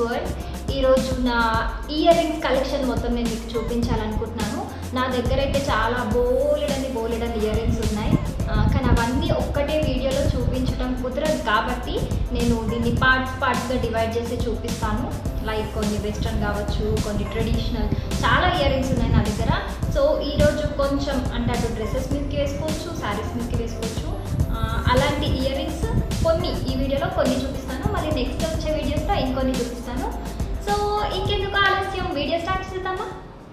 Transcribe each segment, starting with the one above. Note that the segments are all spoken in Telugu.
వరల్డ్. ఈరోజు నా ఇయర్ రింగ్స్ కలెక్షన్ మొత్తం నేను మీకు చూపించాలనుకుంటున్నాను. నా దగ్గర అయితే చాలా బోలెడని ఇయర్ రింగ్స్ ఉన్నాయి. కానీ అవన్నీ ఒక్కటే వీడియోలో చూపించడం కుదరదు కాబట్టి నేను దీన్ని పార్ట్స్గా డివైడ్ చేసి చూపిస్తాను. లైక్ కొన్ని వెస్ట్రన్ కావచ్చు, కొన్ని ట్రెడిషనల్, చాలా ఇయర్ రింగ్స్ ఉన్నాయి నా దగ్గర. సో ఈరోజు కొంచెం అంటే అటు డ్రెస్సెస్ మీదకి వేసుకోవచ్చు, శారీస్ మీదకి వేసుకోవచ్చు. అలాంటి ఇయర్ రింగ్స్ కొన్ని ఈ వీడియోలో కొన్ని చూపిస్తాను, మళ్ళీ నెక్స్ట్ వచ్చే వీడియోస్లో ఇంకొన్ని చూపిస్తాను. సో ఇంకెందుకు ఆలస్యం, వీడియో స్టార్ట్ చేద్దామా?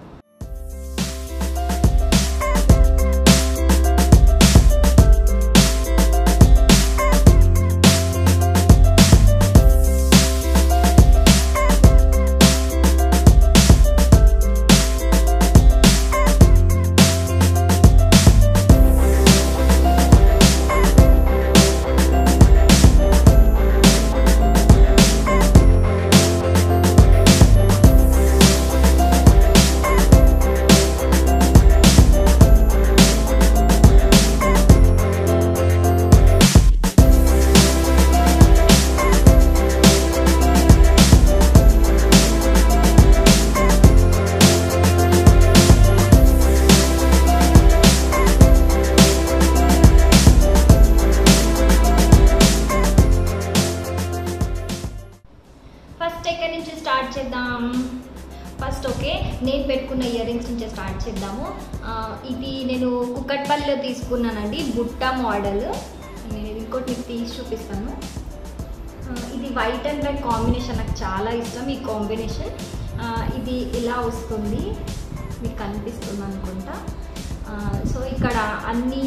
ఫస్ట్ ఓకే, నేను పెట్టుకున్న ఇయర్ రింగ్స్ నుంచి స్టార్ట్ చేద్దాము. ఇది నేను కుక్కట్పల్లిలో తీసుకున్నానండి, బుట్ట మోడల్. నేను ఇంకోటి మీకు తీసి చూపిస్తాను. ఇది వైట్ అండ్ బ్లాక్ కాంబినేషన్, నాకు చాలా ఇష్టం ఈ కాంబినేషన్. ఇది ఇలా వస్తుంది, మీకు కనిపిస్తుంది అనుకుంటా. సో ఇక్కడ అన్నీ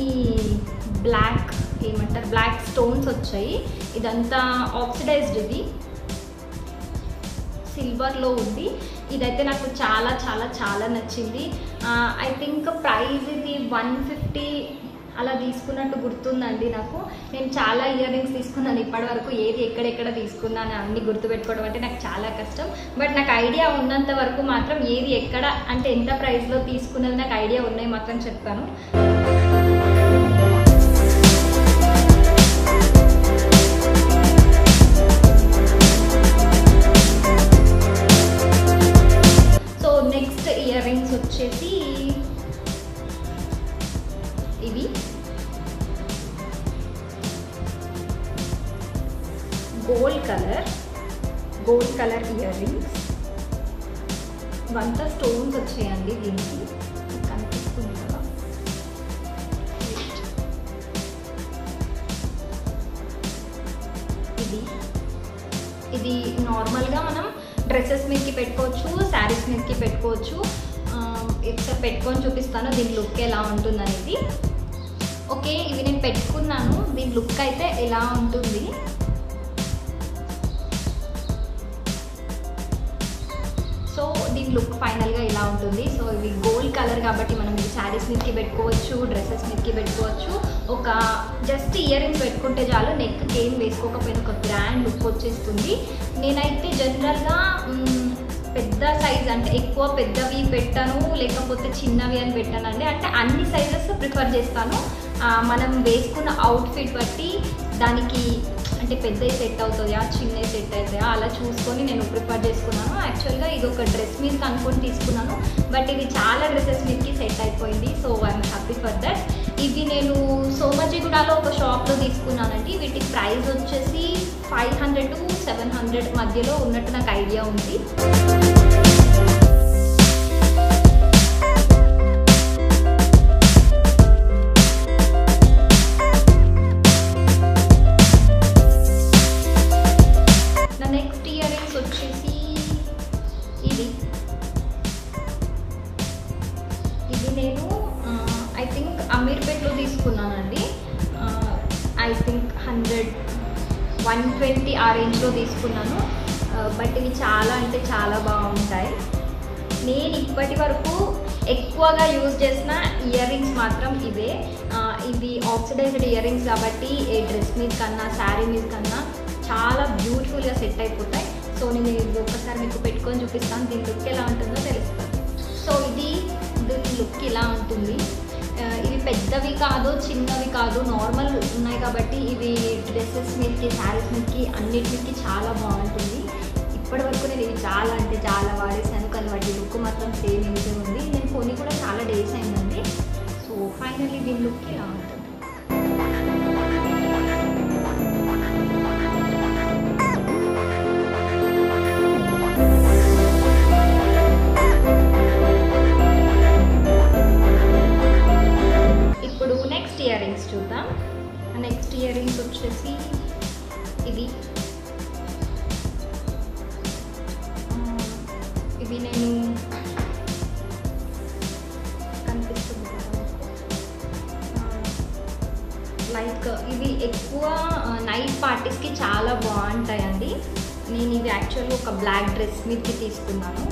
బ్లాక్ స్టోన్స్ వచ్చాయి. ఇదంతా ఆక్సిడైజ్డ్, ఇది సిల్వర్లో ఉంది. ఇదైతే నాకు చాలా చాలా చాలా నచ్చింది. ఐ థింక్ ప్రైస్ ఇది 150 అలా తీసుకున్నట్టు గుర్తుందండి నాకు. నేను చాలా ఇయర్ రింగ్స్ తీసుకున్నాను ఇప్పటి వరకు, ఏది ఎక్కడెక్కడ తీసుకున్నాను అన్ని గుర్తుపెట్టుకోవడం అంటే నాకు చాలా కష్టం. బట్ నాకు ఐడియా ఉన్నంత వరకు మాత్రం ఏది ఎక్కడ అంటే ఎంత ప్రైస్లో తీసుకున్నది నాకు ఐడియా ఉన్నాయి మాత్రం చెప్తాను. నెక్స్ట్ ఇయర్ రింగ్స్ వచ్చేసి ఇవి గోల్డ్ కలర్ ఇయర్ రింగ్స్. ఇవంతా స్టోన్స్ వచ్చాయండి, దీనికి కనిపిస్తుంది కదా. ఇది నార్మల్గా మనం డ్రెస్సెస్ మీదకి పెట్టుకోవచ్చు, శారీస్ మీదకి పెట్టుకోవచ్చు. ఒకసారి పెట్టుకొని చూపిస్తాను దీని లుక్ ఎలా ఉంటుంది అనేది. ఓకే, ఇవి నేను పెట్టుకున్నాను, దీని లుక్ అయితే ఎలా ఉంటుంది. సో దీని లుక్ ఫైనల్గా ఇలా ఉంటుంది. సో ఇవి గోల్డ్ కలర్ కాబట్టి మనం ఇది శారీస్ మీదకి పెట్టుకోవచ్చు, డ్రెస్సెస్ మీదకి పెట్టుకోవచ్చు. ఒక జస్ట్ ఇయర్ రింగ్స్ పెట్టుకుంటే చాలు, నెక్కి ఏం వేసుకోకపోయినా ఒక గ్రాండ్ లుక్ వచ్చేస్తుంది. నేనైతే జనరల్గా పెద్ద సైజ్ అంటే ఎక్కువ పెద్దవి పెట్టాను, లేకపోతే చిన్నవి అని పెట్టానండి. అంటే అన్ని సైజెస్ ప్రిఫర్ చేస్తాను. మనం వేసుకున్న అవుట్ఫిట్ బట్టి దానికి అంటే పెద్దవి సెట్ అవుతుందా, చిన్నవి సెట్ అవుతాయా అలా చూసుకొని నేను ప్రిఫర్ చేసుకున్నాను. యాక్చువల్గా ఇది ఒక డ్రెస్ మీదకి అనుకొని తీసుకున్నాను, బట్ ఇది చాలా డ్రెస్సెస్ మీదకి సెట్ అయిపోయింది. So I'm happy for that. ఇవి నేను సోమజిగూడలో ఒక షాప్లో తీసుకున్నానండి. వీటి ప్రైస్ వచ్చేసి 500 to 700 మధ్యలో ఉన్నట్టు నాకు ఐడియా ఉంది. నెక్స్ట్ ఇయర్ రింగ్స్ వచ్చేసి ఇది నేను ఐ థింక్ అమీర్పేట్లో తీసుకున్నానండి. ఐ థింక్ 100-120 ఆ రేంజ్లో తీసుకున్నాను. బట్ ఇవి చాలా అంటే చాలా బాగుంటాయి. నేను ఇప్పటి వరకు ఎక్కువగా యూజ్ చేసిన ఇయర్ రింగ్స్ మాత్రం ఇవే. ఇవి ఆక్సిడైజ్డ్ ఇయర్ రింగ్స్ కాబట్టి ఏ డ్రెస్ మీద కన్నా శారీ మీద కన్నా చాలా బ్యూటిఫుల్గా సెట్ అయిపోతాయి. సో నేను ఇది ఒకసారి మీకు పెట్టుకొని చూపిస్తాను, దీని లుక్ ఎలా ఉంటుందో తెలుస్తుంది. సో దీని లుక్ ఇలా ఉంటుంది. ఇవి పెద్దవి కాదు, చిన్నవి కాదు, నార్మల్ ఉన్నాయి కాబట్టి ఇవి డ్రెస్సెస్ మీదకి, శారీస్ మీదకి, అన్నిటికి చాలా బాగుంటుంది. ఇప్పటి వరకు నేను మాత్రం సేమ్ ఇంతే ఉంది. నేను కొని కూడా చాలా డేస్ అయిందండి. సో ఫైనల్లీ దీని లుక్ ఇలా ఉంటుంది. ఇప్పుడు నెక్స్ట్ ఇయర్ రింగ్స్ చూద్దాం. నెక్స్ట్ ఇయర్ రింగ్స్ వచ్చేసి ఇవి నేను కనిపిస్తుంది లైక్ ఇవి ఎక్కువ నైట్ పార్టీస్కి చాలా బాగుంటాయండి. నేను ఇవి యాక్చువల్గా ఒక బ్లాక్ డ్రెస్ మీదకి తీసుకున్నాను,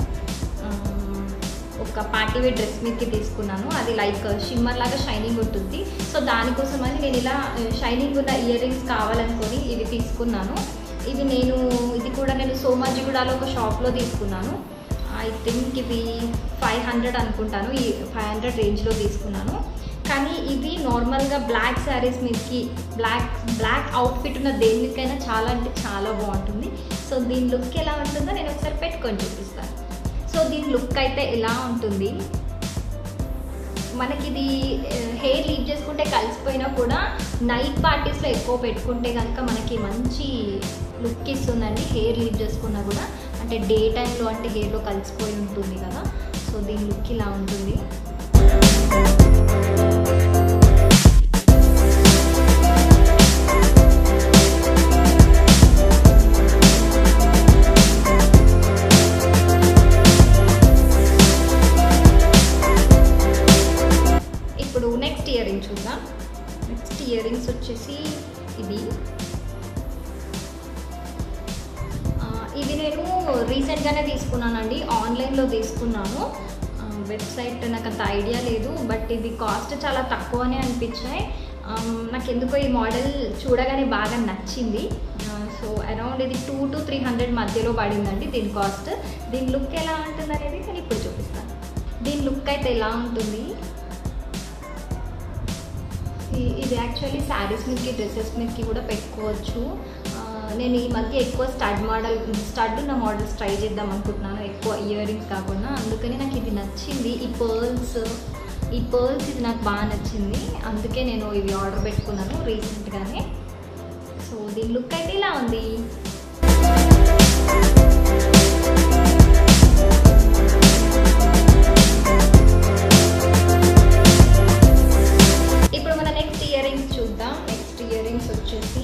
ఒక పార్టీ వేర్ డ్రెస్ మీదకి తీసుకున్నాను. అది లైక్ షిమ్మర్ లాగా షైనింగ్ ఉంటుంది. సో దానికోసమని నేను ఇలా షైనింగ్ ఉన్న ఇయర్ రింగ్స్ కావాలనుకొని ఇవి తీసుకున్నాను. ఇది కూడా నేను సోమాజిగూడలో ఒక షాప్లో తీసుకున్నాను. ఐ థింక్ ఇవి 500 అనుకుంటాను. ఈ 500 రేంజ్లో తీసుకున్నాను. కానీ ఇవి నార్మల్గా బ్లాక్ శారీస్ మీదకి బ్లాక్ అవుట్ఫిట్ ఉన్న దేని మీదకైనా చాలా అంటే చాలా బాగుంటుంది. సో దీని లుక్ ఎలా ఉంటుందో నేను ఒకసారి పెట్టుకొని చూపిస్తాను. సో దీని లుక్ అయితే ఎలా ఉంటుంది, మనకి ఇది హెయిర్ లీవ్ చేసుకుంటే కలిసిపోయినా కూడా నైట్ పార్టీస్లో ఎక్కువ పెట్టుకుంటే కనుక మనకి మంచి లుక్ ఇస్తుందండి. హెయిర్ లీవ్ చేసుకున్నా కూడా, అంటే డే టైంలో అంటే హెయిర్లో కలిసిపోయి ఉంటుంది కదా. సో దీని లుక్ ఇలా ఉంటుంది. నెక్స్ట్ ఇయర్ రింగ్ చూద్దాం. నెక్స్ట్ ఇయర్ రింగ్స్ వచ్చేసి ఇవి నేను రీసెంట్గానే తీసుకున్నానండి. ఆన్లైన్లో తీసుకున్నాను. వెబ్సైట్ నాకు అంత ఐడియా లేదు, బట్ ఇవి కాస్ట్ చాలా తక్కువనే అనిపించాయి. నాకు ఎందుకో ఈ మోడల్ చూడగానే బాగా నచ్చింది. సో అరౌండ్ ఇది 200 to 300 మధ్యలో పడిందండి దీని కాస్ట్. దీని లుక్ ఎలా ఉంటుంది అనేది నేను ఇప్పుడు చూపిస్తాను. దీని లుక్ అయితే ఎలా ఉంటుంది, ఇది యాక్చువల్లీ శారీస్ మీదకి డ్రెస్సెస్ మీదకి కూడా పెట్టుకోవచ్చు. నేను ఈ మధ్య ఎక్కువ స్టడ్ ఉన్న మోడల్స్ ట్రై చేద్దాం అనుకుంటున్నాను, ఎక్కువ ఇయర్ రింగ్స్ కాకుండా. అందుకని నాకు ఇది నచ్చింది. ఈ పర్ల్స్ ఇది నాకు బాగా నచ్చింది. అందుకే నేను ఇవి ఆర్డర్ పెట్టుకున్నాను రీసెంట్గానే. సో దీని లుక్ అయితే ఇలా ఉంది. ఇప్పుడు మన నెక్స్ట్ ఇయర్ రింగ్స్ చూద్దాం. నెక్స్ట్ ఇయర్ రింగ్స్ వచ్చేసి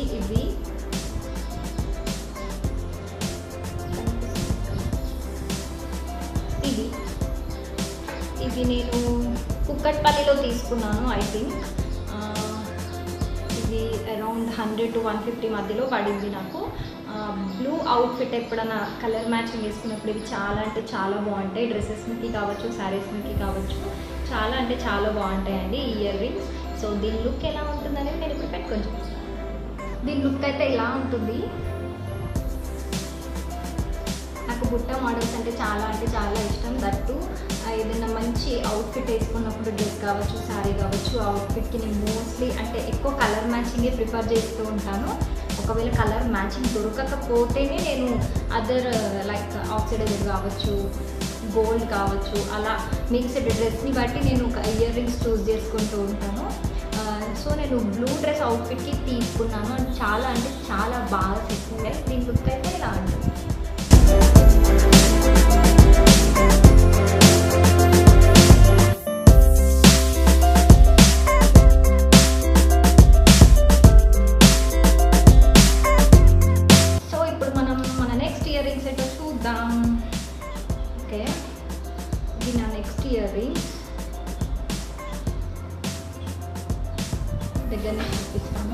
ఇవి నేను కుక్కట్పల్లిలో తీసుకున్నాను. ఐ థింక్ ఇది అరౌండ్ 100 to 150 మధ్యలో పడింది నాకు. బ్లూ అవుట్ఫిట్ ఎప్పుడైనా కలర్ మ్యాచింగ్ వేసుకున్నప్పుడు ఇవి చాలా అంటే చాలా బాగుంటాయి. డ్రెస్సెస్ మీదకి కావచ్చు, శారీస్ మీదకి కావచ్చు, చాలా అంటే చాలా బాగుంటాయండి ఈ ఇయర్ రింగ్స్. సో దీని లుక్ ఎలా ఉంటుందనేది నేను ఇప్పుడు పెట్టుకొని చూపిస్తాను. దీని లుక్ అయితే ఇలా ఉంటుంది. నాకు బుట్ట మోడల్స్ అంటే చాలా ఇష్టం. దట్టు ఏదైనా మంచి అవుట్ఫిట్ వేసుకున్నప్పుడు డ్రెస్ కావచ్చు, శారీ కావచ్చు, అవుట్ఫిట్కి నేను మోస్ట్లీ అంటే ఎక్కువ కలర్ మ్యాచింగే ప్రిఫర్ చేస్తూ ఉంటాను. ఒకవేళ కలర్ మ్యాచింగ్ దొరకకపోతేనే నేను అదర్ లైక్ ఆక్సిడైజర్ కావచ్చు, గోల్డ్ కావచ్చు, అలా మిక్స్డ్ డ్రెస్ని బట్టి నేను ఒక ఇయర్ రింగ్స్ చూస్ చేసుకుంటూ ఉంటాను. సో నేను బ్లూ డ్రెస్ అవుట్ఫిట్కి తీసుకున్నాను. అండ్ చాలా అంటే చాలా బాగా సెట్ అయ్యాయి. దీని లుక్ అయితే ఇలా ఉంటుంది. సో ఇప్పుడు మనం మన నెక్స్ట్ ఇయర్ రింగ్స్ అయితే చూద్దాం. ఓకే, ఇది నా నెక్స్ట్ ఇయర్ రింగ్స్. దగ్గరనే చూపిస్తాను.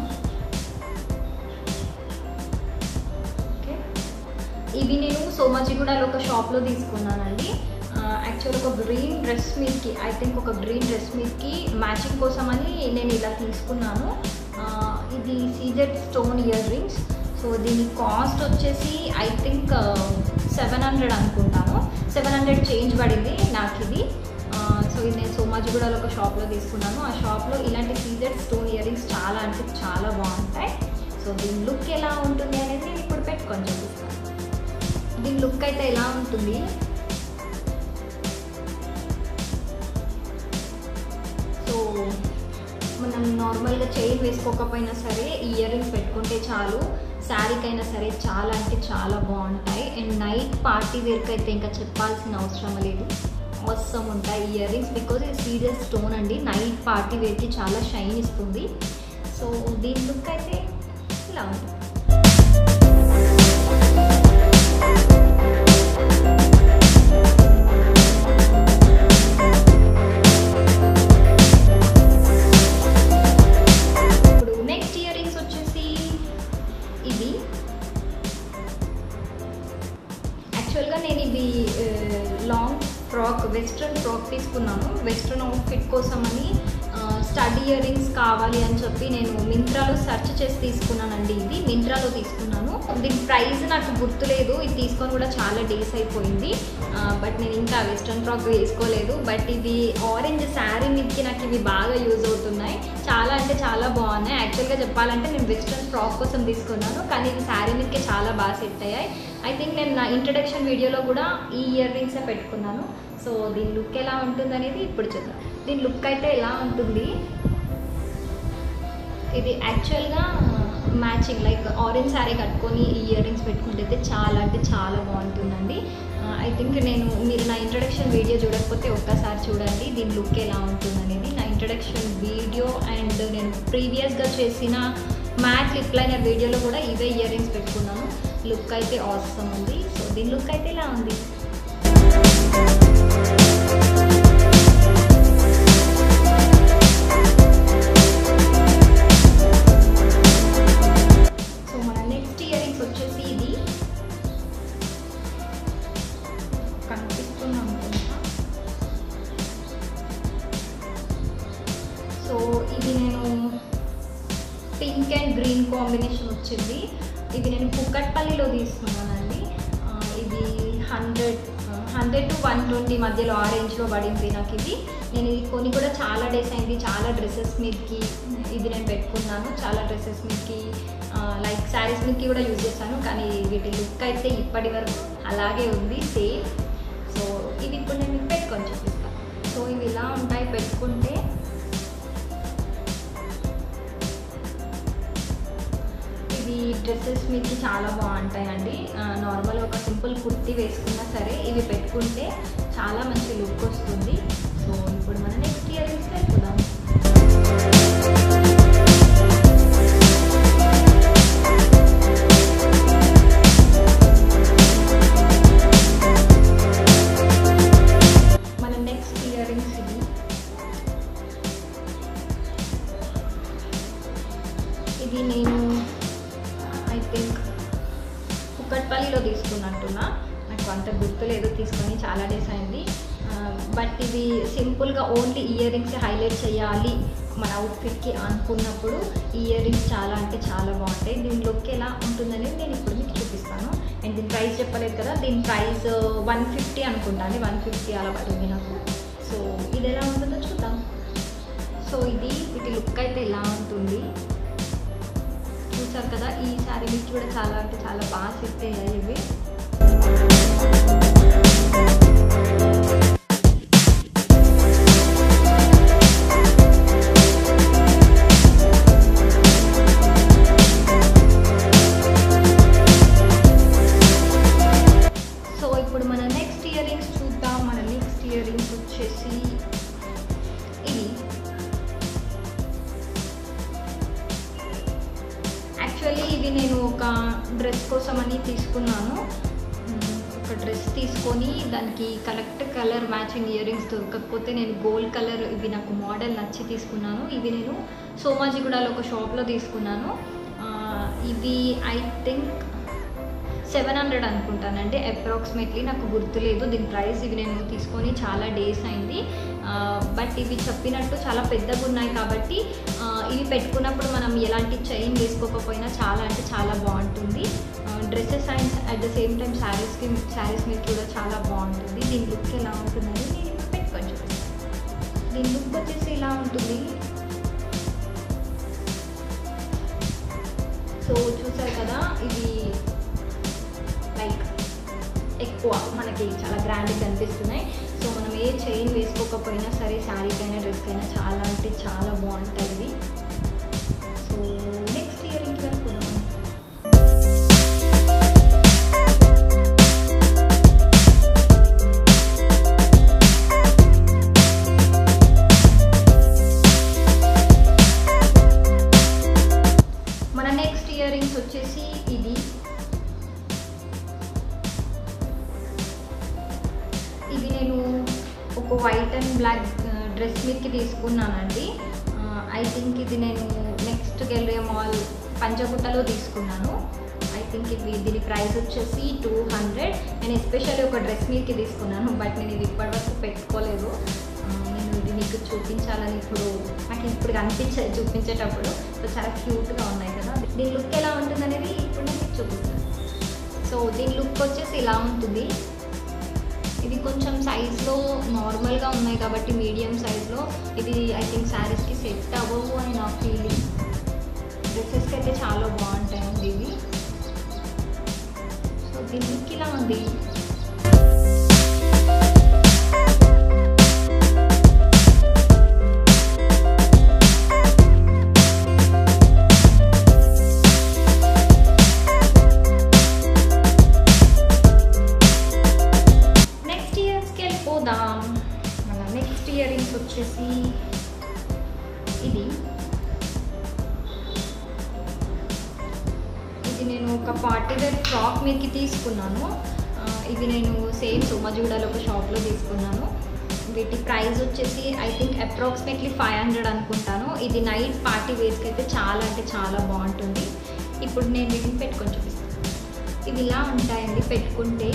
ఓకే, ఇవి నేను సోమాజిగూడలో ఒక షాప్లో తీసుకున్నానండి. యాక్చువల్ ఒక గ్రీన్ డ్రెస్ మీదకి, ఐ థింక్ ఒక గ్రీన్ డ్రెస్ మీదకి మ్యాచింగ్ కోసమని నేను ఇలా తీసుకున్నాను. ఇది CZ stone ear rings. So దీని కాస్ట్ వచ్చేసి ఐ థింక్ 700 అనుకుంటాను. 700 చేంజ్ పడింది నాకు ఇది. సో ఇది నేను సోమాజిగూడలో ఒక షాప్లో తీసుకున్నాను. ఆ షాప్లో ఇలాంటి సీజెడ్ స్టోన్ ఇయర్ రింగ్స్ చాలా అంటే చాలా బాగుంటాయి. సో దీని లుక్ ఎలా ఉంటుంది అనేది నేను ఇప్పుడు పెట్టుకొని చూపిస్తాను. దీని లుక్ అయితే ఎలా ఉంటుంది, సో మనం నార్మల్గా చైన్ వేసుకోకపోయినా సరే ఇయర్ రింగ్స్ పెట్టుకుంటే చాలు, శారీకైనా సరే చాలా అంటే చాలా బాగుంటాయి. అండ్ నైట్ పార్టీ వేర్కి అయితే ఇంకా చెప్పాల్సిన అవసరం లేదు, అవసరం ఉంటాయి ఇయర్ రింగ్స్. బికాజ్ ఇది సీరియస్ స్టోన్ అండి, నైట్ పార్టీ వేర్కి చాలా షైన్ ఇస్తుంది. సో దీని లుక్ అయితే ఇలా ఉంది. ఇప్పుడు నెక్స్ట్ ఇయర్ రింగ్స్ వచ్చేసి ఇది. యాక్చువల్గా నేను ఇది లాంగ్ ఫ్రాక్, వెస్ట్రన్ ఫ్రాక్ తీసుకున్నాను. వెస్ట్రన్ అవుట్ఫిట్ కోసం అని స్టడ్ ఇయర్ రింగ్స్ కావాలి అని చెప్పి నేను మింత్రాలో సెర్చ్ చేసి తీసుకున్నానండి. ఇది మింత్రాలో తీసుకున్నాను. దీని ప్రైస్ నాకు గుర్తులేదు, ఇది తీసుకొని కూడా చాలా డేస్ అయిపోయింది. బట్ నేను ఇంకా వెస్ట్రన్ ఫ్రాక్ వేసుకోలేదు. బట్ ఇది ఆరెంజ్ శారీ మీదకి నాకు ఇవి బాగా యూజ్ అవుతున్నాయి, చాలా అంటే చాలా బాగున్నాయి. యాక్చువల్గా చెప్పాలంటే నేను వెస్ట్రన్ ఫ్రాక్ కోసం తీసుకున్నాను, కానీ ఇవి శారీ మీదకి చాలా బాగా సెట్ అయ్యాయి. ఐ థింక్ నేను నా ఇంట్రడక్షన్ వీడియోలో కూడా ఈ ఇయర్ రింగ్సే పెట్టుకున్నాను. సో దీని లుక్ ఎలా ఉంటుంది అనేది ఇప్పుడు చూద్దాం. దీని లుక్ అయితే ఎలా ఉంటుంది, ఇది యాక్చువల్గా మ్యాచింగ్ లైక్ ఆరెంజ్ శారీ కట్టుకొని ఈ ఇయర్ రింగ్స్ పెట్టుకుంటే అయితే చాలా అంటే చాలా బాగుంటుందండి. ఐ థింక్ మీరు నా ఇంట్రడక్షన్ వీడియో చూడకపోతే ఒక్కసారి చూడండి దీని లుక్ ఎలా ఉంటుంది అనేది. నా ఇంట్రడక్షన్ వీడియో అండ్ నేను ప్రీవియస్గా చేసిన మ్యాట్ లిప్ లైనర్ వీడియోలో కూడా ఇవే ఇయర్ రింగ్స్ పెట్టుకున్నాను. లుక్ అయితే ఆసమ్ ఉంది. సో దీని లుక్ అయితే ఇలా ఉంది. సో మన నెక్స్ట్ ఇయర్ రింగ్స్ వచ్చేసి ఇది కనిపిస్తుంది అనుకుంటా. సో ఇది నేను పింక్ అండ్ గ్రీన్ కాంబినేషన్ వచ్చింది. ఇది నేను కుక్కట్పల్లిలో తీసుకున్నానండి. ఇది 100 to 120 మధ్యలో ఆ రేంజ్లో పడింది నాకు ఇది. నేను ఇది కొని కూడా చాలా డేస్ అయింది. చాలా డ్రెస్సెస్ మీదకి ఇది నేను పెట్టుకున్నాను, చాలా డ్రెస్సెస్ మీదకి లైక్ శారీస్ మీదకి కూడా యూజ్ చేశాను. కానీ వీటి లుక్ అయితే ఇప్పటి వరకు అలాగే ఉంది సేమ్. సో ఇది ఇప్పుడు నేను మీకు పెట్టుకొని చూపిస్తాను. సో ఇవి ఇలా ఉంటాయి పెట్టుకుంటే. ఇవి డ్రెస్సెస్ మీదకి చాలా బాగుంటాయండి. నార్మల్ ఒక సింపుల్ కుర్తీ వేసుకున్నా సరే ఇవి పెట్టుకుంటే చాలా మంచి లుక్ వస్తుంది. సో ఇప్పుడు మన నెక్స్ట్ ఇయర్ రింగ్స్ వెళ్ళిపోదాం. మన నెక్స్ట్ ఇయర్ రింగ్స్ ఇది నేను ఐ థింక్ కుక్కట్పల్లిలో తీసుకున్నట్టున్నా, నాకు అంత గుర్తులేదు, తీసుకొని చాలా డేస్ అయింది. బట్ ఇవి సింపుల్గా ఓన్లీ ఇయర్ రింగ్స్ హైలైట్ చేయాలి మన అవుట్ఫిట్కి అనుకున్నప్పుడు ఇయర్ రింగ్స్ చాలా అంటే చాలా బాగుంటాయి. దీని లుక్ ఎలా ఉంటుందనేది నేను ఇప్పుడు మీకు చూపిస్తాను. అండ్ దీని ప్రైస్ చెప్పలేదు కదా, దీని ప్రైస్ 150 అనుకుంటాను, 150 అలా పడుతుంది నాకు. సో ఇది ఎలా ఉంటుందో చూద్దాం. సో వీటి లుక్ అయితే ఎలా ఉంటుంది చూసారు కదా. ఈ శారీ మీకు కూడా చాలా అంటే చాలా బాగా సెట్ అయ్యాయి ఇవి. సో ఇప్పుడు మన నెక్స్ట్ ఇయర్ రింగ్స్ చూద్దాం. మన నెక్స్ట్ ఇయర్ రింగ్స్ వచ్చేసి ఇది. యాక్చువల్లీ ఇది నేను ఒక డ్రెస్ కోసం అని తీసుకున్నాను. ఒక డ్రెస్ తీసుకొని దానికి correct colour matching ear rings దొరకకపోతే నేను గోల్డ్ కలర్ ఇవి నాకు మోడల్ నచ్చి తీసుకున్నాను. ఇవి నేను సోమాజిగూడలో ఒక షాప్లో తీసుకున్నాను. ఇవి ఐ థింక్ 700 అనుకుంటానండి అప్రాక్సిమేట్లీ, నాకు గుర్తులేదు దీని ప్రైస్. ఇవి నేను తీసుకొని చాలా డేస్ అయింది. బట్ ఇవి చెప్పినట్టు చాలా పెద్దగా ఉన్నాయి కాబట్టి ఇవి పెట్టుకున్నప్పుడు మనం ఎలాంటి చైన్ వేసుకోకపోయినా చాలా అంటే చాలా బాగుంటుంది. Dresses and at the same time saris మీద కూడా చాలా బాగుంటుంది. దీని లుక్ ఎలా ఉంటుందని నేను ఇప్పుడు పెట్టుకొని చూపిస్తాను. దీని లుక్ వచ్చేసి ఇలా ఉంటుంది. సో చూసారు కదా, ఇది లైక్ ఎక్కువ మనకి చాలా గ్రాండ్గా కనిపిస్తున్నాయి. సో మనం మనం ఏ చైన్ వేసుకోకపోయినా సరే శారీకైనా డ్రెస్కైనా చాలా అంటే చాలా బాగుంటుంది. సో నెక్స్ట్ ఇయర్ రింగ్ వెళ్ళిపోదాం. మన నెక్స్ట్ ఇయర్ రింగ్స్ వచ్చేసి ఇది నేను ఒక వైట్ అండ్ బ్లాక్ డ్రెస్ మీదకి తీసుకున్నానండి. ఐ థింక్ ఇది నేను నెక్స్ట్ గెలరే మాల్ పంచగుట్టలో తీసుకున్నాను. ఐ థింక్ దీని ప్రైస్ వచ్చేసి 200. నేను ఎస్పెషల్లీ ఒక డ్రెస్ మీదకి తీసుకున్నాను, బట్ నేను ఇది ఇప్పటివరకు పెట్టుకోలేదు. నేను ఇది మీకు చూపించాలని నాకు ఇప్పుడు అనిపించేది చూపించేటప్పుడు. సో చాలా క్యూట్గా ఉన్నాయి కదా. దీని లుక్ ఎలా ఉంటుంది అనేది ఇప్పుడు నేను మీకు చూపిస్తాను. సో దీని లుక్ వచ్చేసి ఇలా ఉంటుంది. ఇది కొంచెం సైజ్లో నార్మల్గా ఉన్నాయి కాబట్టి మీడియం సైజ్లో ఇది ఐ థింక్ శారీస్కి సెట్ అవ్వవు అని నా ఫీలింగ్. డ్రెస్సెస్కి అయితే చాలా బాగుంటాయండి ఇవి. సో దీని లుక్ ఇలా ఉంది. మన నెక్స్ట్ ఇయర్ రింగ్స్ వచ్చేసి ఇది నేను ఒక పార్టీ వేర్ ఫ్రాక్ మీదకి తీసుకున్నాను. ఇది నేను సేమ్ సోమాజూడాలో ఒక షాప్లో తీసుకున్నాను. వీటి ప్రైస్ వచ్చేసి ఐ థింక్ అప్రాక్సిమేట్లీ 500 అనుకుంటాను. ఇది నైట్ పార్టీ వేర్స్కి అయితే చాలా అంటే చాలా బాగుంటుంది. ఇప్పుడు నేను వీటిని పెట్టుకొని చూపిస్తాను. ఇవి ఇలా ఉంటాయండి పెట్టుకుంటే.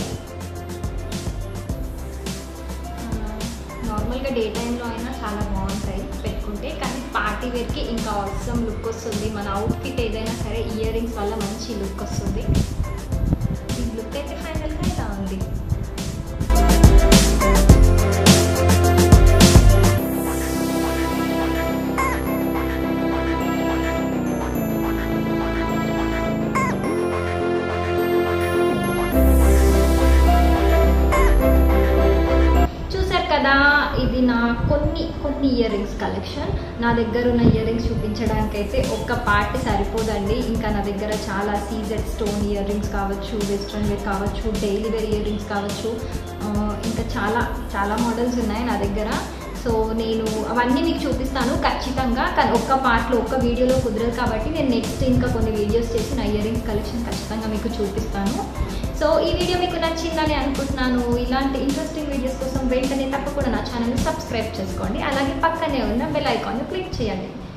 నార్మల్గా డే టైంలో అయినా చాలా బాగుంటాయి పెట్టుకుంటే, కానీ పార్టీ వేర్కి ఇంకా అవసరం లుక్ వస్తుంది. మన అవుట్ఫిట్ ఏదైనా సరే ఇయర్ రింగ్స్ వల్ల మంచి లుక్ వస్తుంది. ఈ లుక్ అయితే ఫైనల్గా ఇలా ఉంది. కదా, ఇది నా కొన్ని ఇయర్ రింగ్స్ కలెక్షన్. నా దగ్గర ఉన్న ఇయర్ రింగ్స్ చూపించడానికైతే ఒక్క పార్ట్ సరిపోదండి. ఇంకా నా దగ్గర చాలా సీజెడ్ స్టోన్ ఇయర్ రింగ్స్ కావచ్చు, వెస్ట్రన్ వేర్ కావచ్చు, డైలీ వేర్ ఇయర్ రింగ్స్ కావచ్చు, ఇంకా చాలా మోడల్స్ ఉన్నాయి నా దగ్గర. సో నేను అవన్నీ మీకు చూపిస్తాను ఖచ్చితంగా. కానీ ఒక్క పార్ట్లో ఒక్క వీడియోలో కుదరదు కాబట్టి నేను నెక్స్ట్ ఇంకా కొన్ని వీడియోస్ చేసి నా ఇయర్ రింగ్స్ కలెక్షన్ ఖచ్చితంగా మీకు చూపిస్తాను. సో ఈ వీడియో మీకు నచ్చిందని అనుకుంటున్నాను. ఇలాంటి ఇంట్రెస్టింగ్ వీడియోస్ కోసం వెంటనే తప్పకుండా నా ఛానల్ని సబ్స్క్రైబ్ చేసుకోండి. అలాగే పక్కనే ఉన్న బెల్ ఐకాన్ని క్లిక్ చేయండి.